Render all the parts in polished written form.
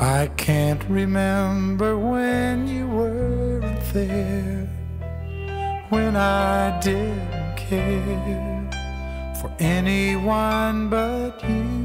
I can't remember when you weren't there, when I didn't care for anyone but you.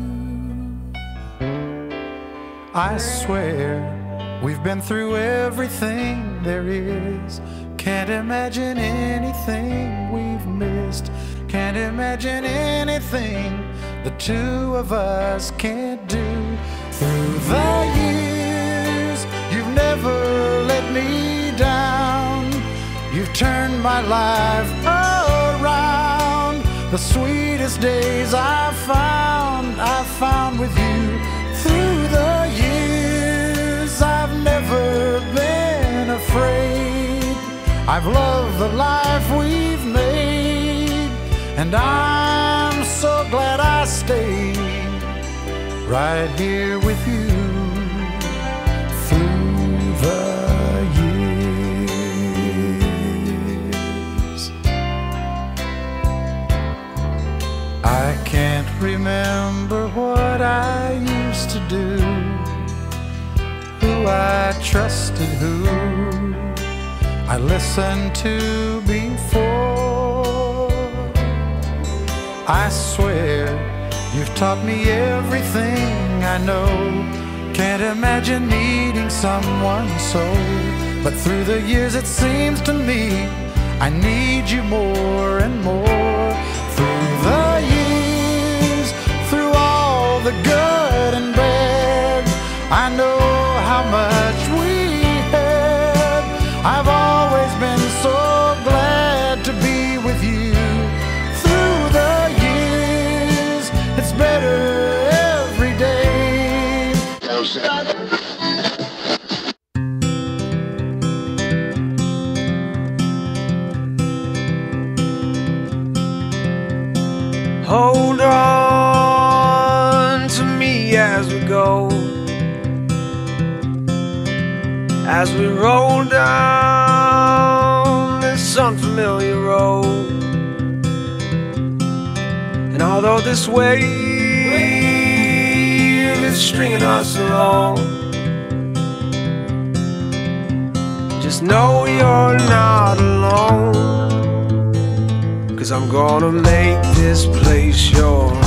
I swear we've been through everything there is. Can't imagine anything we've missed. Can't imagine anything the two of us can't do. Through the years, you've never let me down. You've turned my life around. The sweetest days I found with you. Through the years, I've never been afraid. I've loved the life we've made, and I'm so glad I stayed right here with you through the years. I can't remember what I used to do, who I trusted, who I listened to before. I swear you've taught me everything I know. Can't imagine needing someone so, but through the years it seems to me I need you more and more. Through the years, through all the good and bad, I know how much we had. I've always been so glad to be with you. Through the years, it's better every day. Hold on to me as we go, as we roll down this unfamiliar road. And although this wave is stringing us along, just know you're not alone, 'cause I'm gonna make this place yours.